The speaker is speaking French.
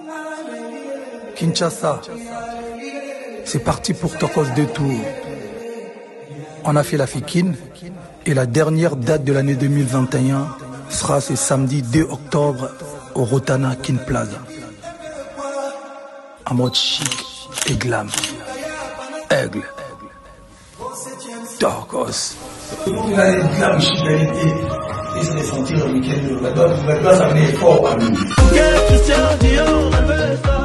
Kinshasa, c'est parti pour Tokos 2 tours. On a fait la Fikine et la dernière date de l'année 2021 sera ce samedi 2 octobre au Rotana Kin Plaza. En mode chic et glam. Aigle. Tokos. Il a les glam chic, il se sentir le week-end. La doigt, ça venait fort à nous.